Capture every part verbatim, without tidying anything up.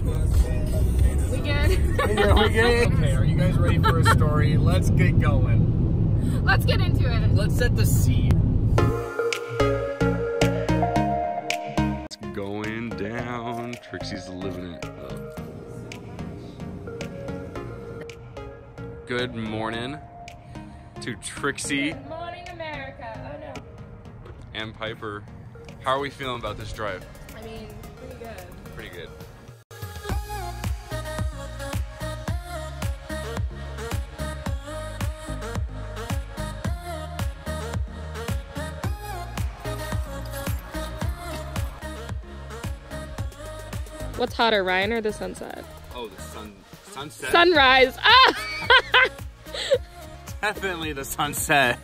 We good? Yeah, we good. Okay, are you guys ready for a story? Let's get going. Let's get into it. Let's set the scene. It's going down. Trixie's living it up. Good morning to Trixie. Good morning, America. Oh no. And Piper. How are we feeling about this drive? I mean, pretty good. Pretty good. What's hotter, Ryan or the sunset? Oh, the sun, sunset. Sunrise. Ah! Definitely the sunset.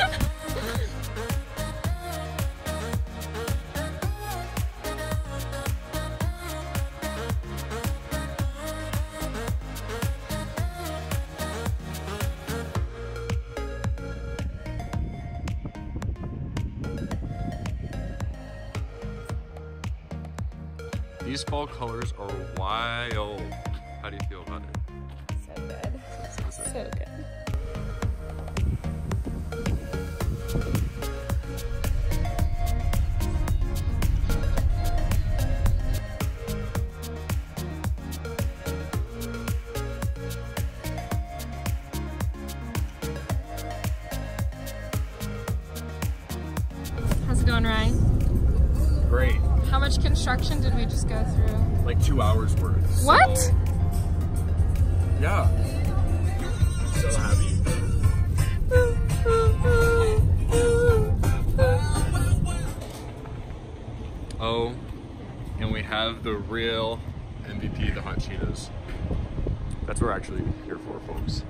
These fall colors are wild. How do you feel about it? So good. So, so good. How's it going, Ryan? Great. How much construction did we just go through? Like two hours worth. What? So, yeah. So happy. Oh, and we have the real M V P, the hot Cheetos. That's what we're actually here for, folks.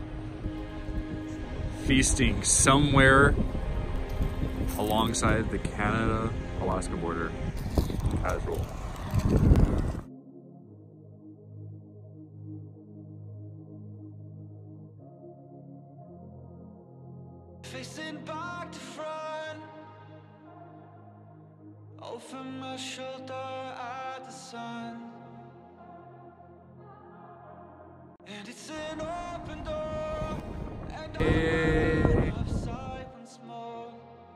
Feasting somewhere alongside the Canada-Alaska border. Casual. Facing back to front, over my shoulder at the sun, and it's an open door, and I'm outside once more.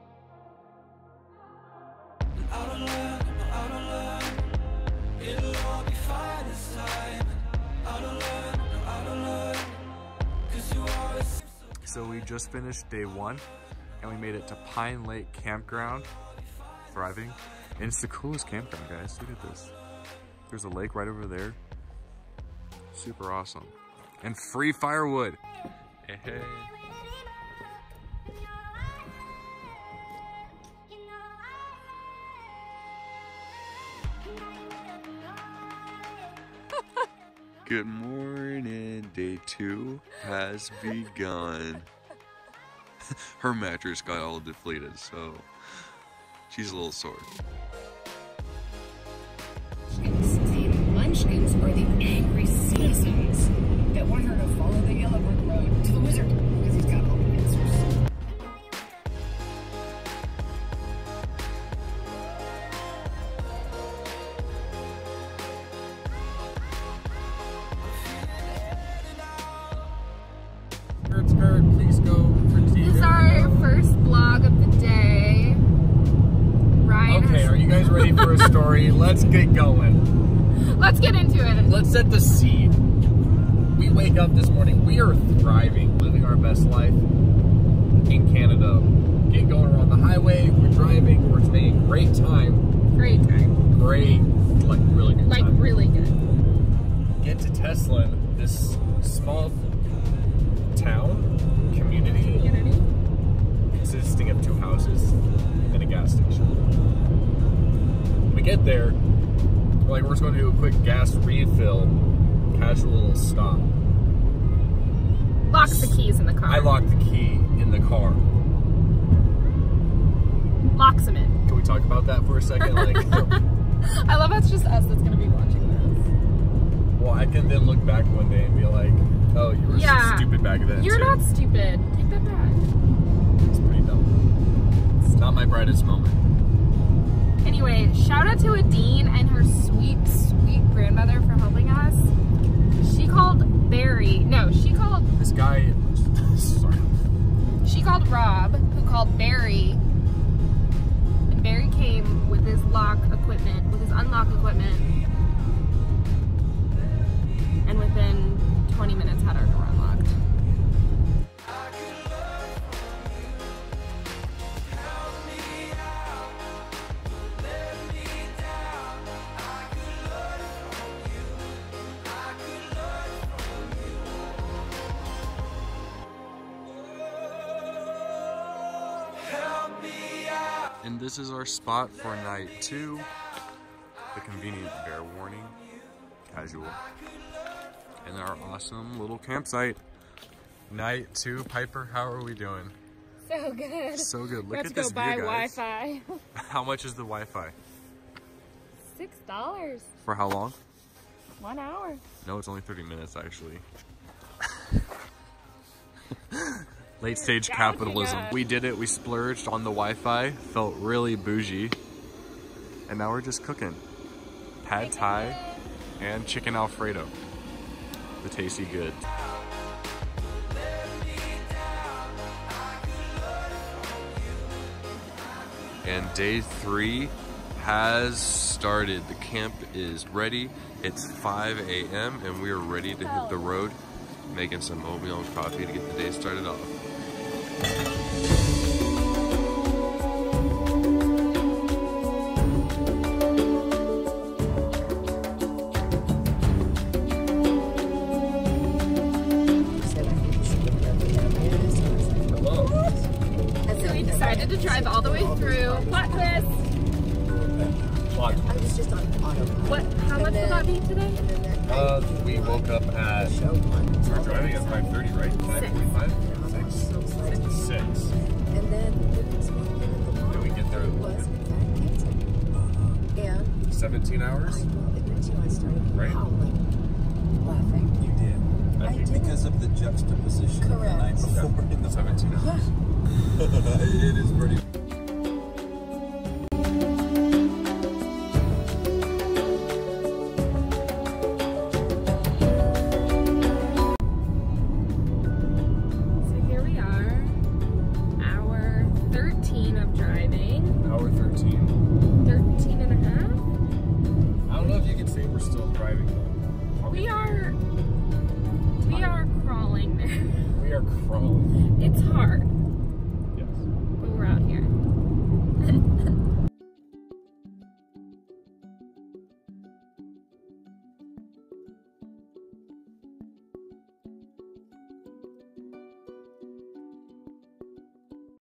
I don't learn, I don't learn, it'll all be fine this time. I don't learn, I don't learn, cause you always. So we just finished day one and we made it to Pine Lake Campground, thriving. And it's the coolest campground, guys. Look at this. There's a lake right over there. Super awesome. And free firewood. Hey, hey. Good morning. Day two has begun. Her mattress got all deflated, so she's a little sore. The munchkins are the angry citizens that want her to follow the yellow brick road to the wizard because he's got all the answers. Please go for tea. This is our first vlog of the day. Ryan. Okay, has... are you guys ready for a story? Let's get going. Let's get into it. Let's set the scene. We wake up this morning. We are thriving, living our best life in Canada. Get going around the highway. We're driving. We're spending great time. Great time. Great, like really good Like time. really good. Get to Tesla, this small town, community, Community. consisting of two houses and a gas station. We get there, we're like, we're just going to do a quick gas refill, casual little stop. Locks the keys in the car. I locked the key in the car. Locks them in. Can we talk about that for a second? Like, I love how it's just us that's going to be watching this. well, I can then look back one day and be like, oh, you were Yeah. so stupid back then. You're too. not stupid. Take that back. It's pretty dumb. It's not my brightest moment. Anyway, shout out to Adine and her sweet, sweet grandmother for helping us. equipment. And within twenty minutes had our door unlocked. And this is our spot for night two. The convenient bear warning, casual, and our awesome little campsite. Night two. Piper, how are we doing? So good. So good. Look Let's at this go buy view, guys. Wi-Fi. How much is the Wi-Fi? Six dollars. For how long? One hour. No, it's only thirty minutes actually. Late stage capitalism. We did it. We splurged on the Wi-Fi. Felt really bougie. And now we're just cooking pad thai and chicken Alfredo. The tasty good. And day three has started. The camp is ready. It's five A M and we are ready to hit the road, making some oatmeal and coffee to get the day started off. So we decided to drive all the way through. Plot twist. I was just on autopilot. What? How much will that be today? Uh, we woke up at, we're driving at five thirty, right? five forty-five? six. six. And then there was one thing at the bottom. Did we get there at was in fact canceled. And seventeen hours? well, eventually I started Right. howling, laughing. You did. I did. Because of the juxtaposition of the Correct. night before in the seventeen hours. It is pretty. So here we are, hour thirteen of driving. Hour thirteen. thirteen and a half? I don't know if you can say we're still driving though. We are, we are crawling there. We are crawling. It's hard.